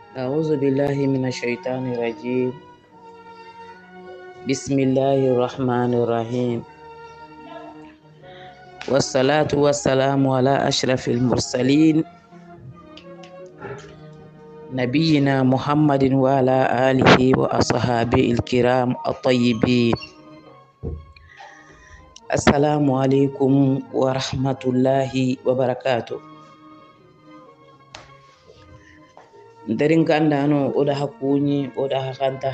أعوذ بالله من الشيطان الرجيم. بسم الله الرحمن الرحيم، والصلاة والسلام على أشرف المرسلين نبينا محمد وعلى آله وأصحابه الكرام الطيبين. السلام عليكم ورحمة الله وبركاته. Nderin kandano oda hakuni oda hakanta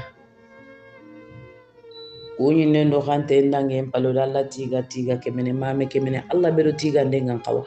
kuni nendo kante ndange palo dalla tiga kemene mame kemene Allah bedo tiga ndengan kawa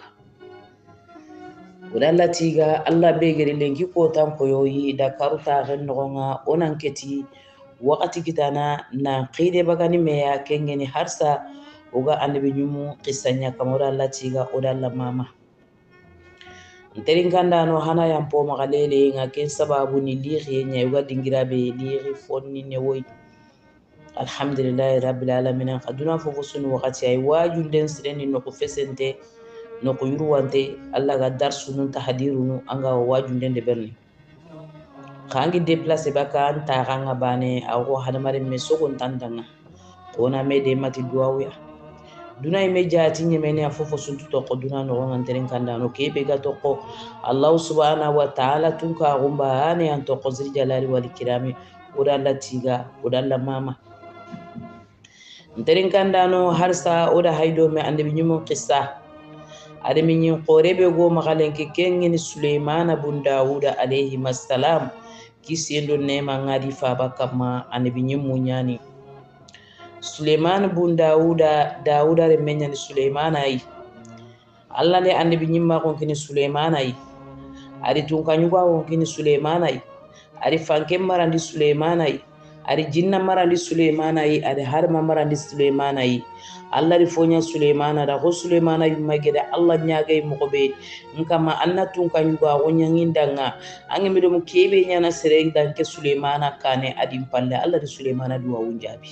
oda Allah tiga Allah be gere lenki ko tan ko yoyi da karuta ren ngonga onan keti wakati kitana na qide bagani meya kengeni harsa oga annabi nyumu qissanya kamora Allah tiga oda Allah mama nterin kandano hana yampo magalele ngaken sababu ni liri nya yoga dingirabe liri fonni ne woy alhamdulillah rabbil alamin aduna fofo sunu wakati ay waju den sireni no ko fesente no ko yurwante Allah ga darsu nun tahdirunu anga waju den de berni kangi déplacer baka anta kanga bane awo hadamare me sogon tandanga ona me de mati duawiya duna me jati nyemene fofo suntu to ko duna no ngan teren kanda no kebe ga to ko Allah subhanahu wa ta'ala tun ka gumba ane an to ko zil jalali wal kirami oda latiga oda la mama nterin kandano harsa oda haydo me ande bi nyumo qissa ade min yin qorebe go magalen ke kengen Sulaiman bun Dawuda alayhi assalam kisendo nema ngadi fa bakama ande bi nyumo nyani Sulaiman bun Dawuda re menyan Sulaiman ay Allah ne ande bi nyimma kon kini Sulaiman ay ari tun kanyuga kon kini Sulaiman ay ari fanke marandi Sulaiman ay ari jinna marandi Sulaiman ay ari harma marandi Sulaiman ay Allah ri fonya Sulaiman da ko Sulaiman ay magede Allah nyaagay mo be nkama annatun kanyuga wonya ngindanga angemi do kebe nyana sere danke Sulaiman kane adim palle Allah ri Sulaiman duwa wunjabi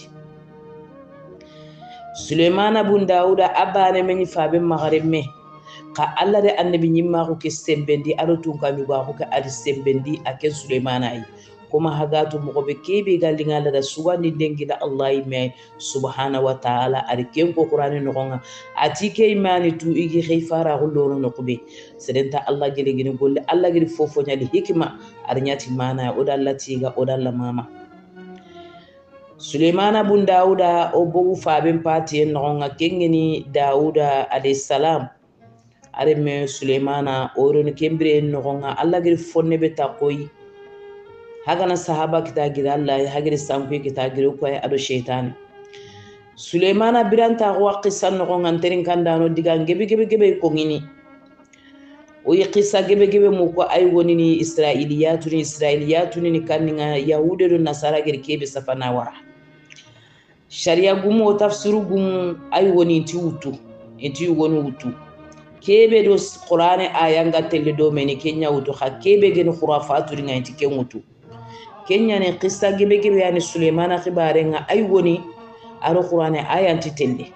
Sulaiman bun Dawuda abane meni fabe magaremme ka Allah de annabi nyimma ko ke sembendi arotun kanyuga ko ka adi sembendi ake Sulaiman ay kuma hagatu mo be kebe galinga la suwani dengida Allah me subhanahu wa ta'ala ari ken ko qur'ani no gonga atike imani tu igi khifara gollo no ko be sedenta Allah gele gene golle Allah gele fofo nyali hikma ari nyati mana oda tiga oda mama Sulaiman bun Dawuda o bogu faben pati en ngonga kengeni Dawuda alayhi salam are me Sulaiman o ron kembre en ngonga Allah gele fonne be takoyi hagana sahaba kita gira Allah hagiri sanku kita gira ko ay ado shaytan Sulaiman biranta ko qisan no nganterin kandano diga gebe ko ngini o yi qissa gebe mu ko ay wonini israiliyatu ni kaninga yahude do nasara gir kebe safana wara sharia gumu o tafsiru gumu ay woni tiwutu eti woni wutu kebe do qur'ane ayanga telle do meni kenya wutu ha kebe gen khurafatu ringa enti ken wutu kenya ne qissa gebe yani Sulaiman khibare nga ay woni aro qur'ane ayanti telle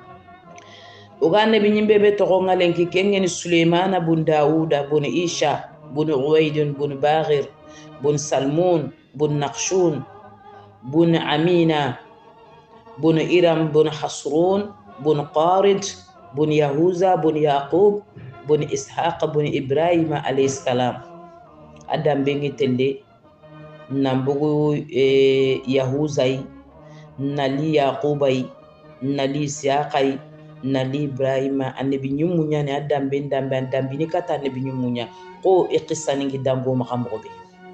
oga nabi nyimbe be to ngalen ki kengen Sulaiman bun Dawuda bun Isha bun Uwaid bun Baghir bun Salmun bun Naqshun bun Amina bun Iram bun Hasrun bun Qarid bun Yahuza bun Yaqub bun Ishaq bun Ibrahim alayhi salam adam bengi telle nambugu Yahuzai nali Yaqubai nali Siaqai nali Ibrahima annabi nyumunya ne adam ben dambe ni kata annabi nyumunya ko iqissani ngidambo makambobe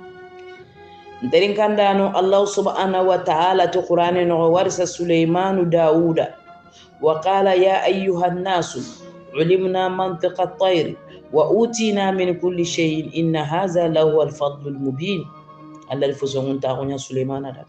nderin kandano Allah subhanahu wa ta'ala to Qur'ani no warisa Sulaiman Dawuda wa qala ya ayyuhan nasu ulimna mantiqa at-tayr wa utina min kulli shay'in inna hadha lahu al-fadl al-mubin Allah rifuzongun ta kunya Sulaiman da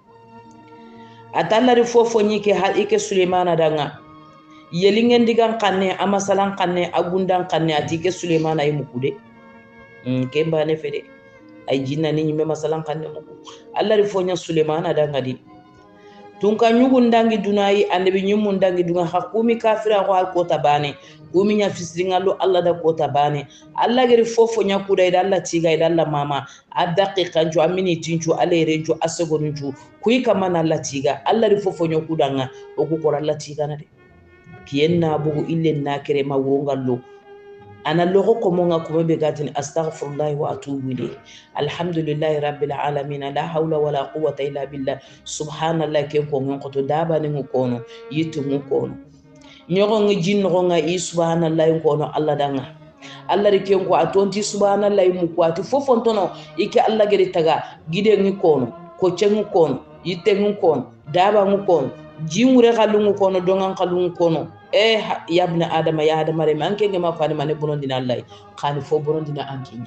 atalla rifofo nyike hal ike Sulaiman da nga yelingen digan kanne amasalan kanne agundan kanne atike Sulaiman ay mukude kemba ne fede ay jinna ni nyime masalan kanne muku Allah rifonya Sulaiman da nga di tunka nyugun dangi dunayi annabi nyumun dangi dunga hakumi kafira ko hal kota bane kumi nya fisringallo Allah da kota bane Allah gari fofo nya kuda ida Allah tiga ida Allah mama adaqiqa ju amini tinju alere ju asegonju kuyi kamana Allah tiga Allah ri fofo nya kuda nga o ku kora Allah tiga na de kiyenna bugu ille na kere ma wongallo ana logo ko monga ko be gatini astaghfirullah wa atubu ilayh alhamdulillahi rabbil alamin la hawla wala quwwata illa billah subhanallah ke ko ngon ko to daba ni ngono yitu ngono nyogo ngi jinno nga i subhanallah ngono Allah danga Allah ri ke ko atonti subhanallah mu ko ati fofon tono ike Allah geri taga gide ngi kono ko cengu kono yitte ngi kono daba ngi kono jingure kalungu kono dongan kalungu kono ya ibn adam ya adam re manke ngema fani mane bonondina Allah khani fo bonondina ankinya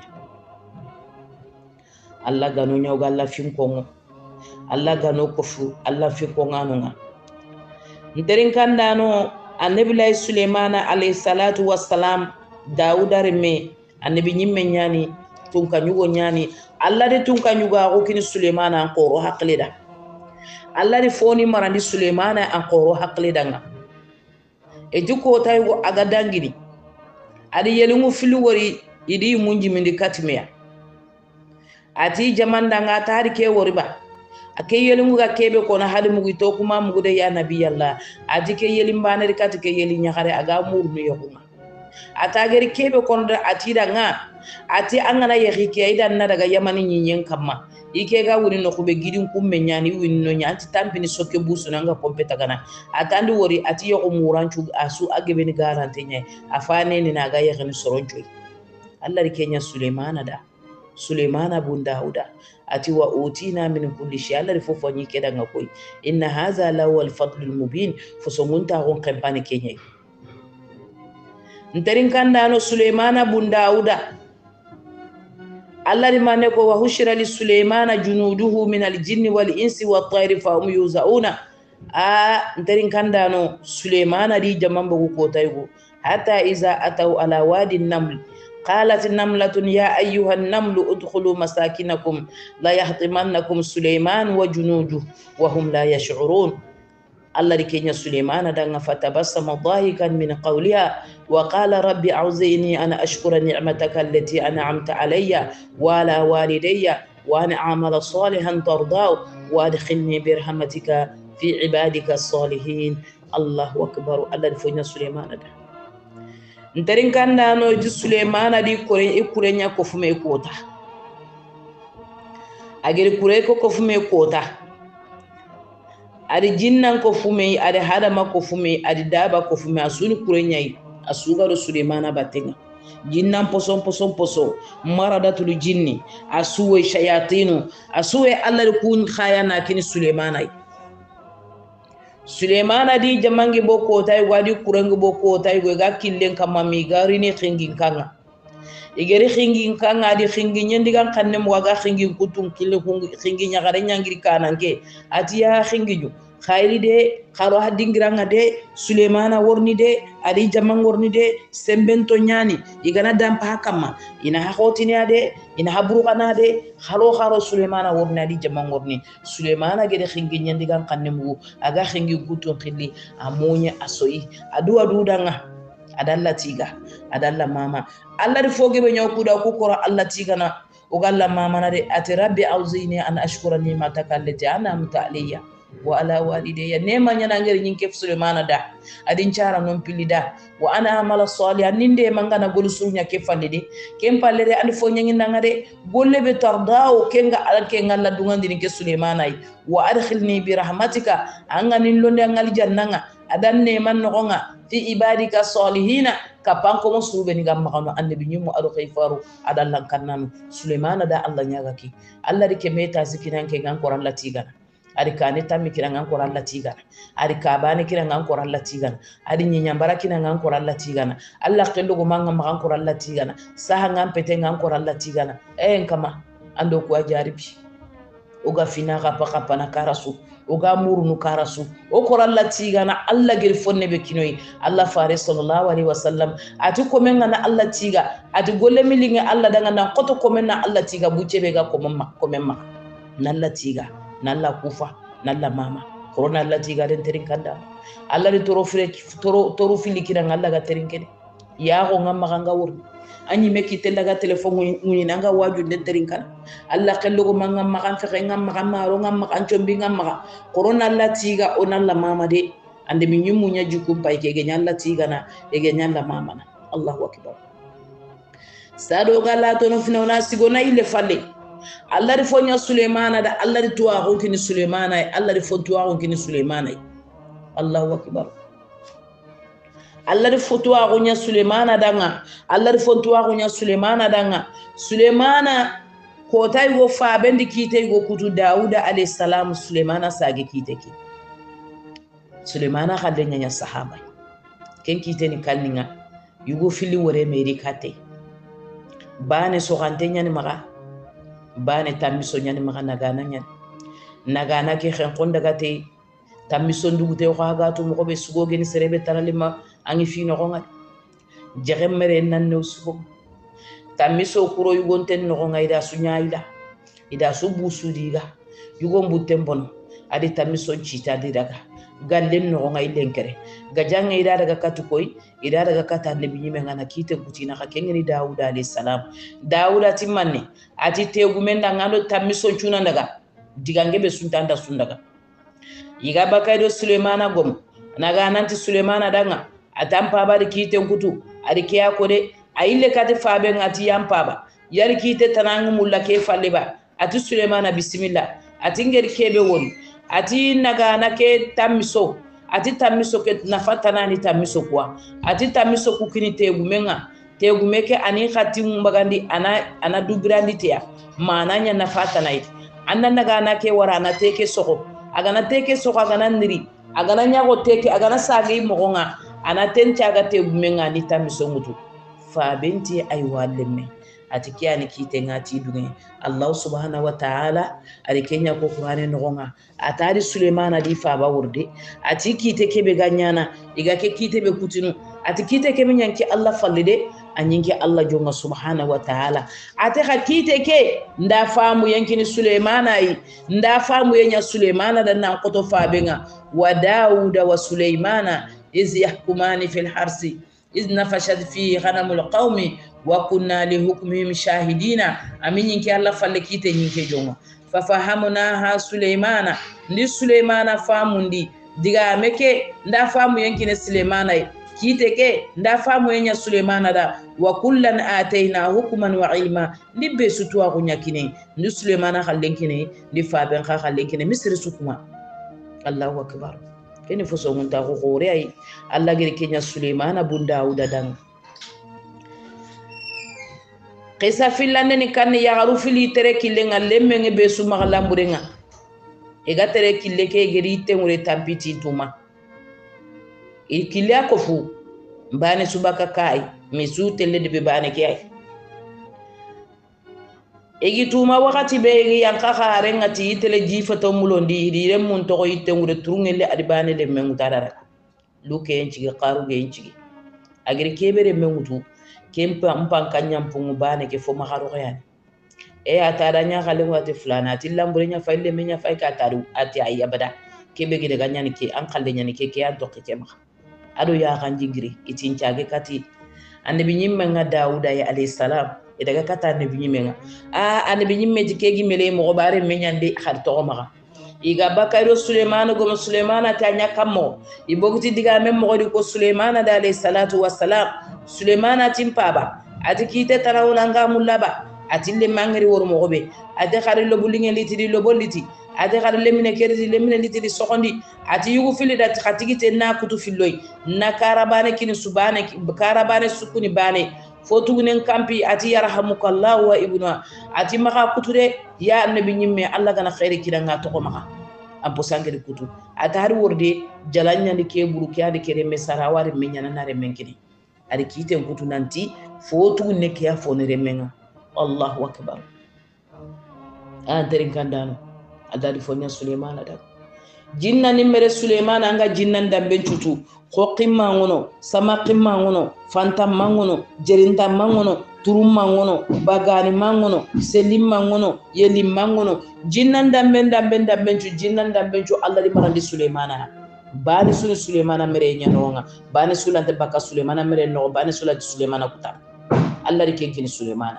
Allah gano nyaw galla fin kongo Allah gano kofu Allah fi kongano nga nderin kandano annabi Sulaimana alayhi salatu wassalam Dauda reme annabi nyimme nyani tunka nyugo nyani Allah de tunka nyuga ko kini Sulaimana ko ro haklida Allah de foni marandi Sulaimana an ko ro haklida nga e jukko taygo aga dangini adi yelingu filu wori idi munji mindi katmeya ati jamanda nga tari ke wori ba ake yelingu ga kebe ko na hali mugi to kuma mugude ya nabi Allah ati ke yelim banari kat ke yeli nyakare aga murnu yokuma atageri kebe ko da ati da nga ati angana yehi ke idan na daga yamani nyinyen kamma ike ga wuri no kube gidin kumme nyani winno nyanti tampini sokke busu nanga pompeta kana atandi wori ati yoko muranchu asu agebeni garante nyai afane ni naga yegni soroncho Allah rikenya Sulaimana bun Dauda ati wa utina min kulli shay Allah rifofo nyi keda ngakoy inna hadha la wal fadlul mubin fosomunta gon kampani kenyai nterin kandano Sulaimana bun Dauda Allah rimane ko wa hushira li Sulaimana junuduhu min al-jinni wal insi wat tayri fa hum yuzauna nterin kandano Sulaimana di jamambo ko taygo hatta iza ataw ala wadi an-naml qalat an-namlatun ya ayyuha an-namlu udkhulu masakinakum la yahtimannakum Sulaiman wa junuduhu wa hum la yash'urun Allah rikenya Sulaimana danga fatabassama dhahikan min qawliha wa qala rabbi a'uzini ana ashkura ni'mataka allati an'amta alayya wa ala walidayya wa ana a'mala salihan tardahu wa adkhilni bi rahmatika fi ibadika as-salihin Allahu akbar Allah rifenya Sulaimana da ntarin kanda no ji Sulaimana di kurenya ko fume kota agere kure ko fume kota adi jinnan ko fume adi hadama ko fume adi daba ko fume asuni kurenyai asugaro Sulaimana batenga jinnan poson maradatul jinni asuwe shayatinu asuwe Allah kun khayana kini Sulaimana di jamangi boko tay wadi kurangi boko tay go ga killen kamami garini khingin kanga igeri khingin kanga di khingin nyendigan kanne mo ga khingin kutun kille khingin nyagare nyangiri kananke atiya khingiju khayri de kharo hadingiranga de Sulaimana worni de adi jamang worni de sembento nyani igana dampa kama ina hotini ade ina habru kana de kharo Sulaimana worni adi jamang worni Sulaimana gede khingin nyendigan kanne mo aga khingin kutun khilli amonya asoyi adu danga adalla tiga adalla mama Allah de foge be nyokuda ko kora Allah tiga na ogalla mama na de ati rabbi auzini an ashkura ni'mataka allati an'amta alayya wa ala walidayya nema nyana ngere nyinke Sulaimana da adin cara non pilida wa ana amala salihan ninde mangana golu sunya ke fallide kem pallere and fo nyangi nangade golle be tardao kenga alke ngalla dungandi ke Sulaimana wa adkhilni bi rahmatika angani londe ngal jannanga adanne man ngonga fi ibadika salihina kapanko mo sube ni gam makano annabi nyumo ado khayfaru adallan kannanu Sulaimana da Allah nyagaki Allah rike meta zikinanke gan koran latigana ari kane tammi kirangan koran latigana ari kabane kirangan koran latigana ari nyinyambara kirangan koran latigana Allah qello go manga magan koran latigana saha ngam petengan koran latigana kama ando ko ajaribi oga fina ka na karasu oga murnu karasu o koran latigana Allah gir fonne be kinoyi Allah fare sallallahu alaihi wasallam ati ko men na Allah tiga ati golle milinga Allah daga na koto ko men na Allah tiga bucebe ga ko memma nalla tiga nalla kufa nalla mama corona lati ga den terin kanda Allah di toro fili kiran Allah ga terin kene ya ko ngam maganga wur anyi meki tellaga telephone nguni nanga waju den terin kan Allah kallo ko mangam makan fe ngam makan maro ngam makan chombi ngam maka corona lati ga onan la mama de ande mi nyumu nya jukum pay ke genya lati ga na e genya la mama na Allahu akbar sado gala to no fina na sigona ile falle Allah di fonya Sulaimana da Allah di tuwa ko kini Sulaimana Allah di fontuwa ko kini Sulaimana Allahu akbar Allah di fotuwa ko nya Sulaimana danga Allah di fontuwa ko nya Sulaimana danga Sulaimana ko tay go fa bendi kite go kutu Dauda alayhi salam Sulaimana sage kite ki Sulaimana khadde nya sahaba ken kite ni kalninga yugo fili wore meri kate bane so gantenya ni maga bane tamiso nyani maka nagana ke xen kon daga te tamiso ndugute ko haga to mo be sugo geni serebe tanalima angi fi no ngal jexem mere nan no sugo tamiso kuro yugonten no ngayda suñayda ida su busudiga yugon butten bon adi tamiso cita di daga gallen no ngay lenkere gajanga ida daga katukoy ida daga kata lebi nyime ngana kite kutina ka kengeni Dauda alayhi salam Dauda timmanne ati tegumenda ngando tamiso chuna daga digange be suntanda sundaga yiga bakaydo Sulaimana gom naga nanti Sulaimana danga atampa bari kite kutu ari kiya ko de ayile kati fabe ngati yampaba yari kite tanangu mulla ke falleba ati Sulaimana bismillah ati ngeri kebe woni ati naga nake tamiso ati tamiso ke nafatana ni tamiso kwa ati tamiso kukini tegumeke ani khati mbagandi ana dugrandi tiya mananya nafatana iti anna naga nake warana teke soko agana teke soko agana niri agana nyago teke agana sagi mogonga ana tenchaga tegumenga ni tamiso mutu fa benti ay walemme ati kiyani kite ngati dunge Allah subhanahu wa ta'ala ari kenya ko qur'ane nogonga atari Sulaimana di fa ba wurde ati kite kebe ganyana iga ke kite be kutinu ati kite kebe nyanki Allah fallide anyinki Allah jonga subhanahu wa ta'ala ati kite ke nda famu yankini Sulaimana yi nda famu yenya Sulaimana da nan koto fa benga wa Dauda wa Sulaimana iz yahkumani fil harsi iz nafashat fi ghanamul qaumi wa kunna li hukmihim shahidina amin yinki Allah falle kite yinke jonga fa fahamnaha Sulaimana ni Sulaimana famundi diga meke nda famu yankine Sulaimana kite ke nda famu yenya Sulaimana da wa kullan ataina hukman wa ilma ni be sutuwa ko nyakine ni Sulaimana khallenkine ni faben khallenkine misri sukuma Allahu akbar keni foso ngunta ko gore ay Allah gere kenya Sulaimana bun Dauda dan qisa filande ni kan ya garu fili tere kille ngalle menge be su magalamburenga e ga tere kille ke geri temure tampiti tuma e kille akofu bane subaka kai misu telle de be bane ke ay e gi tuma wakati be yanka kharenga ti tele jifato mulondi dire mun to ko temure turungelle adi bane de mengu tarara luke enci qaru ge enci agri kebere mengutu kempa mpankanyam pungu bane ke fo maharo yani e atada nya khale wati fulana ati lambure nya fayle menya fay ka taru ati ay abada kebe gide ganyani ke an khalle nyani ke an tokke ke ma ado ya kan jingiri itin caage kati annabi nyimme nga Dauda ya alayhi salam e daga kata annabi nyimme nga annabi nyimme jikegi mele mo bare menyande khar to ma iga bakayro Sulaimana go Sulaimana ta nya kammo ibogti diga mem mo ko Sulaimana da alayhi salatu wassalam Sulaimana timpaba ati kite tarawna ngamulaba ati le mangri wor mo gobe ati khari lo bulinge litidi lo boliti ati khari le mine kerzi le mine litidi sokondi ati yugo fili dat khatigite na kutu filloy na karabane kini subane karabane sukuni bane fotugunen kampi ati yarhamukallahu wa ibnu ati maka kuture ya annabi nyimme Allah gana khairi kidanga to ko maka ampo sangere kutu ati har worde jalanya ni ke buru ke ade kere mesara wari menyana na remenkini ari kiten kutu nanti fotugunne ke ya foni remenga Allahu akbar anterin kandano adadi fonya Sulaimana da jinna ni mere Sulaimana anga jinnan dambe cutu ko qimma ngono sama qimma ngono fanta mangono jerinta mangono turum mangono bagani mangono selim mangono yelim mangono jinnan damben cu jinnan damben cu Allah di marandi Sulaimana bani sunu Sulaimana mere nyanonga bani sulante baka Sulaimana mere no bani sulante Sulaimana kuta Allah di kenkini Sulaimana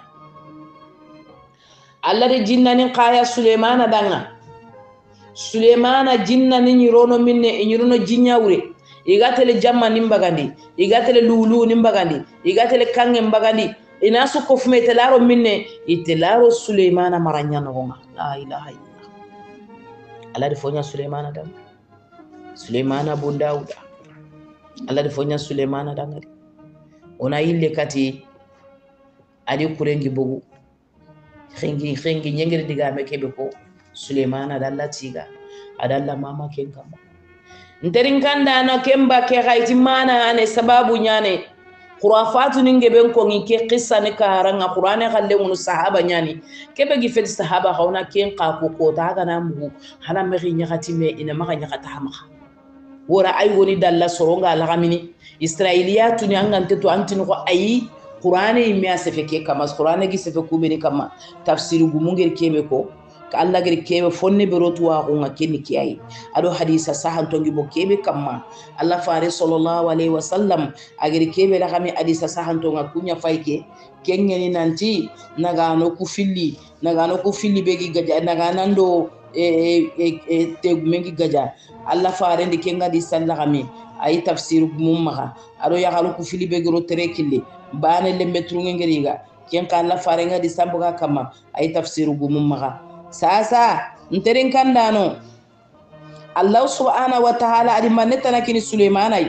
Allah di jinnanin qaya Sulaimana danga Sulaimana jinnanin yirono minne yirono jinyawre igatele jamma nimbagandi igatele lulu nimbagandi igatele kange mbagandi ina su ko fume telaro minne itelaro Sulaimana maranya no la ilaha illallah Allah di fonya Sulaimana dam Sulaimana bu Dauda Allah di fonya Sulaimana dangari ona yille kati adi kurengi bogu khengi nyengere diga me kebe ko Sulaimana dalla tiga adalla mama kenkamba nterin kanda na kemba ke gaiti mana ane sababu nyane khurafatu ninge ben ko ngike qissa ne karanga qur'ane khalle mun sahaba nyani kebe gi fel sahaba khawna ken qa ko daga na mu hala me gi nyati me ina ma ga nyata hama wora ay woni dalla soronga la gamini israiliyatu ni angante to antini ko ayi qur'ane mi asefe ke kama qur'ane gi sefe kubeni kama tafsiru gumungel kebe ko ka Allah gari kebe fonne be rotuwa ko ngakeni kiyai ado hadisa sahan tongi bo kebe kamma Allah fare sallallahu alaihi wasallam agari kebe la kami hadisa sahan tonga kunya fayke kengeni nanti nagano ku filli begi gaja naga nando te mengi gaja Allah fare ndi kenga di sallami ay tafsir mumma ado ya halu ku filli begi rotere kille bane le metru ngeriga ken ka Allah fare ngadi sambuga kama ay tafsir mumma sasa nterin kandano Allah subhanahu wa ta'ala adi maneta na kini Sulaimana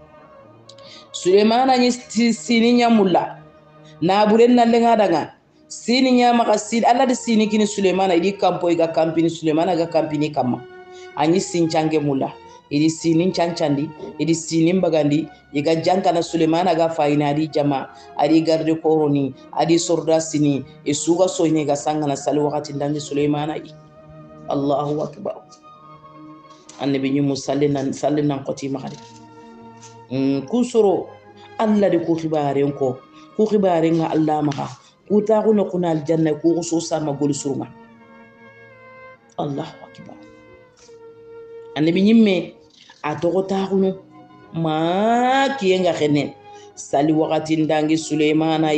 ni sini nyamulla na buren na lenga daga sini nyama ka sini Allah di sini kini Sulaimana idi kampo iga kampini Sulaimana ga kampini kama anyi sinchange mulla idi sini chancandi idi sini mbagandi iga jankana Sulaimana ga faina adi jama adi garde koroni adi sorda sini isuga soine ga sangana sali wakati ndangi Sulaimana Allahu akbar annabi ñu sallinan qoti mahadi kusoro Allah de ku khibaren nga Allah maha ku taxu no kunal janna ku so sama gol surma Allahu akbar annabi ñimme a togo taxu ma kiyenga khenen sali wakati ndangi Sulaimana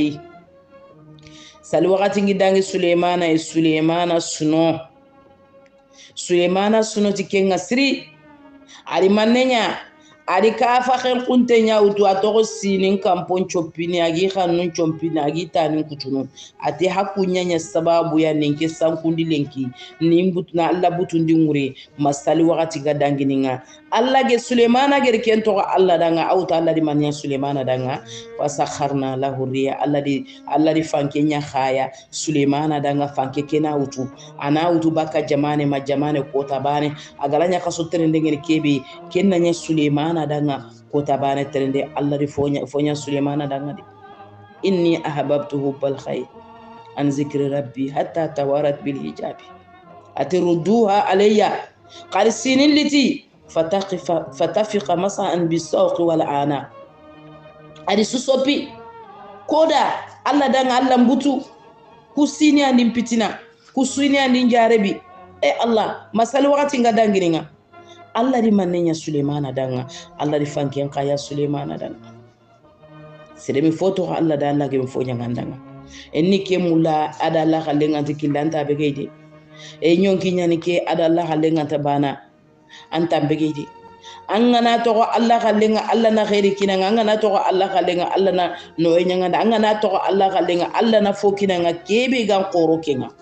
Sulaimana suno tikenga siri ari manenya ari kafa khen kunte nyautu atoko sinin kampon chopini agi khanun chompini agi tanin kutunu ati hakunya nya sababu ya nenke sankundi lenki nimbutuna Allah butundi ngure masali wakati gadangininga Allah ge Sulaimana ge kento Allah danga auta Allah di manya Sulaimana danga fasakharna lahu riya Allah di fankenya khaya Sulaimana danga fanke kena utu ana utu baka jamane majamane kota bane agalanya kaso trende ngere kebe kenna nya Sulaimana danga kota bane trende Allah di fonya Sulaimana danga di inni ahbabtuhu bal khair an zikri rabbi hatta tawarat bil hijabi atiruduha alayya qal sinin liti fatafiqa masa'an bisawq wal ana adi susopi koda Allah danga Allah mbutu kusini andi pitina kusini andi jarebi Allah masal wakati ngadangiringa Allah di manenya Sulaimana danga Allah di fanken kaya Sulaimana danga sedemi foto Allah dan lagi mfonya ngandanga enni ke mulla ada Allah halenga tikilanta begeide nyonki nyani ke ada Allah halenga tabana anta begeide angana to Allah halenga Allah na khairi kinanga angana to Allah halenga Allah na no nyanga angana to Allah halenga Allah na fokinanga kebe gan qoro kenga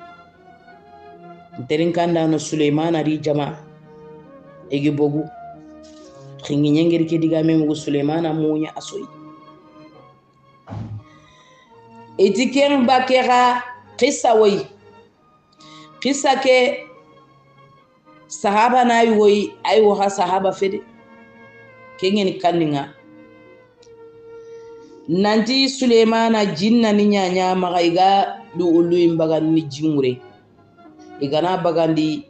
terin kanda no Sulaimana ri jama egi bogu khingi nyengeri ke diga memu Sulaimana munya asoyi etiken bakera qissa ke sahaba na woy ay wa sahaba fede kengen kanninga nanti Sulaimana jinna ni nyanya magaiga du ulu imbagan ni jingure igana bagandi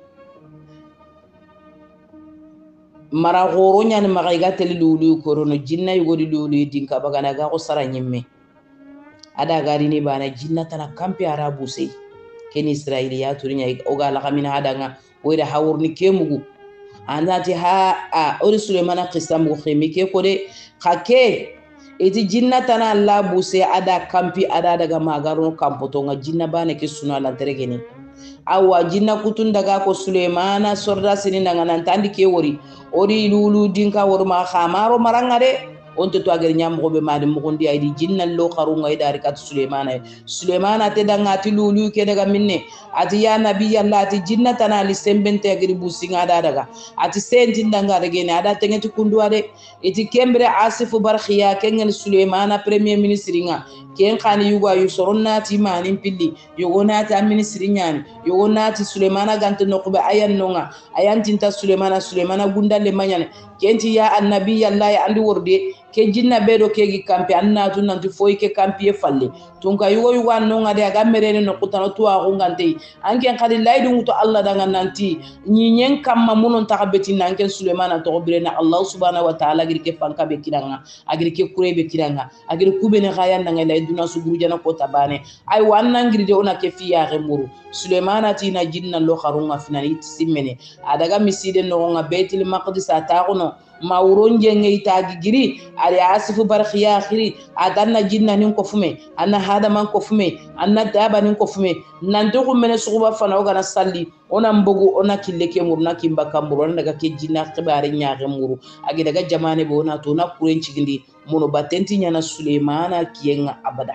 mara goro nyani magaiga tele lulu korono jinna yugodi lulu dinka bagana ga ko sara nyimme ada gari ni bana jinna tana kampi arabu sei ken israiliya turinya oga la kamina ada nga weda hawurni kemugu andati ha ori sulemana qisamu khimi ke kode khake iti jinna tana alla buse ada kampi ada daga magaro kampoto nga jinna bana ke suna la teregeni awa jinna kutun daga ko sulemana sorda sini nga nantandi ke wori ori lulu dinka worma khamaro maranga de onto to agar nyam ko be made mo gondi aydi jinnal lo kharunga idari kat Sulaimana te danga ati lulu ke daga minne ati ya nabi Allah ati jinna tana li sembente agri businga daga ati senti danga daga ne ada tengeti kundu ade iti kembre asifu barkhiya kengen Sulaimana premier ministre nga ken khani yugo ayu soronna ti manin pilli yogona ta ministre nyani yogona ti Sulaimana gante nokuba ayan nonga ayan tinta Sulaimana gundale manyane kenti ya annabi Allah ya andi worde ke jinna bedo kegi kampi anna tun nanti foyi ke kampi e falle tun ka yugo no ngade aga merene no kutano tuwa ngante anken kadi laydu muto Allah daga nanti nyinyen kamma munon takabeti nanken Sulaimana to birena Allah subhanahu wa ta'ala gir ke fanka be kidanga agir ke kurebe kidanga agir kubene khaya nanga layduna suguru jana ko tabane ay wannan girde ona ke fiya remuru Sulaimana tina jinna lo kharunga finani simmene adaga miside no nga Baitul Maqdis ataquno mawronje ngay tagi giri ari asifu barkhiya khiri adanna jinna nin ko fume anna hada man ko fume anna daba nin ko fume nanto ko mene suba fana o gana salli ona mbogu ona kille ke murna kimba kamburo daga ke jinna khibare nyaage muru agi daga jamane bo na to na kuren cigindi mono batenti nyana Sulaimana kiyenga abada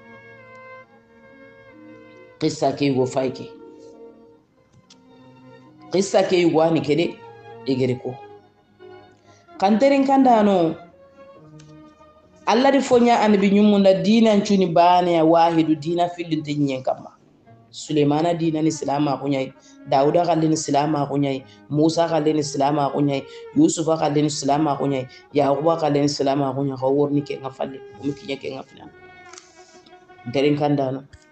qissa ke go fayke qissa ke wani kede egere ko kanterin kandano Allah di fonya annabi nyumunda dinan cuni bane wahidu dina filin tinyen kama Sulaimana dinan islama kunyai Dauda kallin islama kunyai Musa kallin islama kunyai Yusuf kallin islama kunyai Yaqub kallin islama kunyai ko worni ke ngafalle umkinya ke ngafina kanterin kandano